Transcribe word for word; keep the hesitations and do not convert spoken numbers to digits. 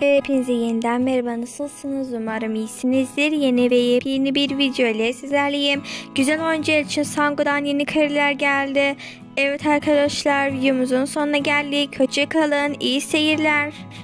Hepinize yeniden merhaba, nasılsınız? Umarım iyisinizdir. Yeni ve yepyeni bir video ile sizlerleyim. Güzel oyuncular için Sango'dan yeni kariyer geldi. Evet arkadaşlar, videomuzun sonuna geldik. Hoşça kalın, iyi seyirler.